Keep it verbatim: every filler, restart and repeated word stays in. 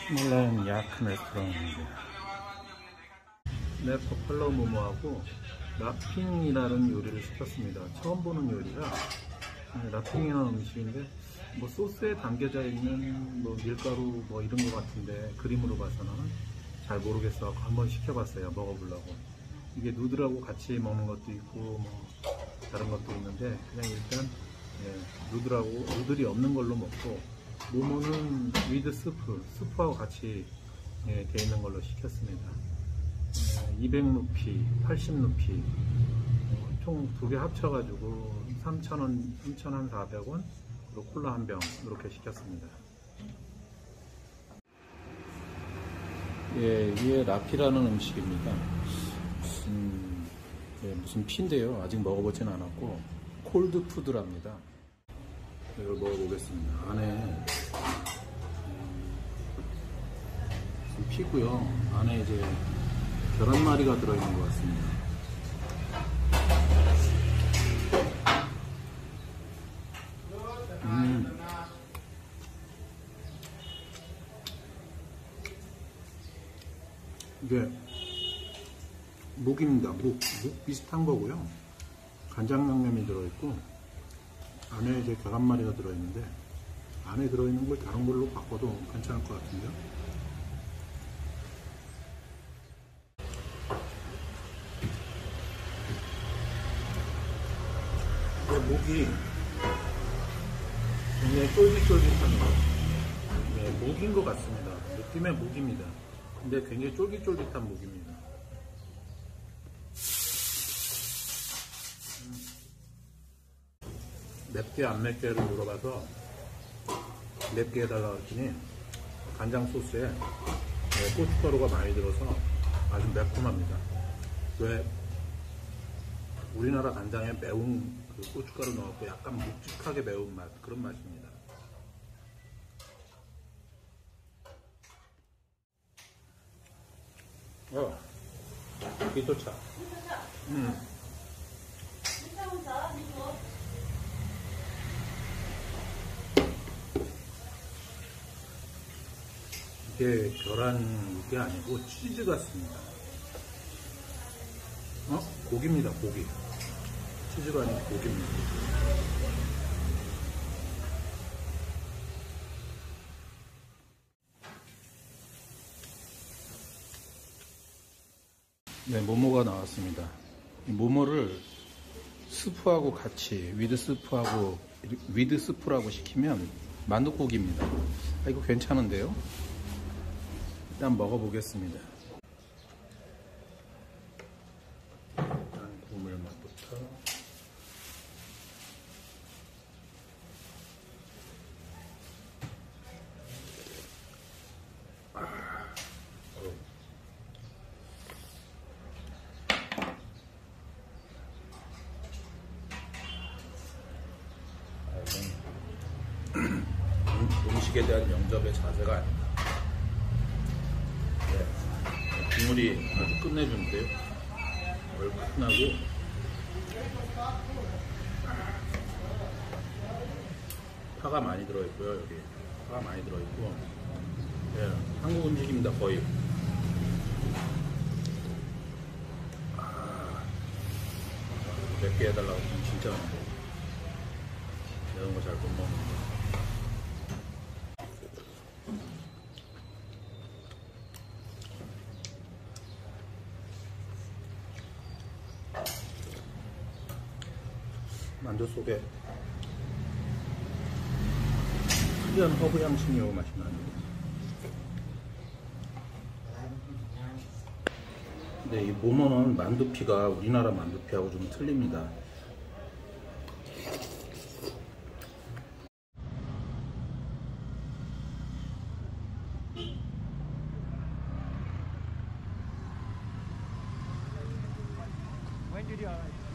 히말라얀 야크 레스토랑입니다. 네, 버팔로 모모하고 라핑이라는 요리를 시켰습니다. 처음 보는 요리라 라핑이라는 음식인데 뭐 소스에 담겨져 있는 뭐 밀가루 뭐 이런 것 같은데 그림으로 봐서는 잘 모르겠어. 한번 시켜봤어요. 먹어보려고. 이게 누들하고 같이 먹는 것도 있고 뭐 다른 것도 있는데 그냥 일단 예, 누들하고 누들이 없는 걸로 먹고 모모는 위드 스프 스프하고 같이 예, 돼 있는 걸로 시켰습니다. 예, 이백 루피, 팔십 루피 어, 총 두 개 합쳐가지고 삼천 원, 삼천사백 원 그리고 콜라 한 병 이렇게 시켰습니다. 예, 이게 라피라는 음식입니다. 무슨 예, 무슨 피인데요. 아직 먹어보진 않았고 콜드 푸드랍니다. 이걸 먹어보겠습니다. 안에 무슨 피고요. 안에 이제 계란말이가 들어있는 것 같습니다. 음. 이게 묵입니다. 묵. 묵 비슷한 거고요. 간장 양념이 들어있고 안에 이제 계란말이가 들어있는데 안에 들어있는 걸 다른 걸로 바꿔도 괜찮을 것 같은데요. 묵이 굉장히 쫄깃쫄깃한 거. 네, 묵인 것 같습니다. 느낌의 묵입니다. 근데 굉장히 쫄깃쫄깃한 묵입니다. 맵게 안 맵게를 물어봐서 맵게 해달라고 했더니 간장 소스에 고춧가루가 많이 들어서 아주 매콤합니다. 왜 우리나라 간장에 매운 그 고춧가루 넣었고 약간 묵직하게 매운 맛, 그런 맛입니다. 어, 미소차. 음. 이게 계란이 아니고 치즈 같습니다. 어? 고기입니다, 고기. 치즈가 아니고 고기입니다. 네, 모모가 나왔습니다. 이 모모를 스프하고 같이 위드 스프하고 위드 스프라고 시키면 만두고기입니다. 아, 이거 괜찮은데요? 일단 먹어보겠습니다. 일단 국물 맛부터. 아, 어. 음식에 대한 영접의 자세가 아닙니다. 네, 국물이 아주 끝내주는데요. 얼큰하고 파가 많이 들어있고요. 여기 파가 많이 들어있고 네, 한국 음식입니다. 거의. 아, 맵게 해달라고 하면 진짜 이런 거 잘 못 먹는데. 만두 속에 특이한 허브 향신료 맛이 나네요. 근데 이 모모는 만두피가 우리나라 만두피하고 좀 틀립니다. When did you arrive?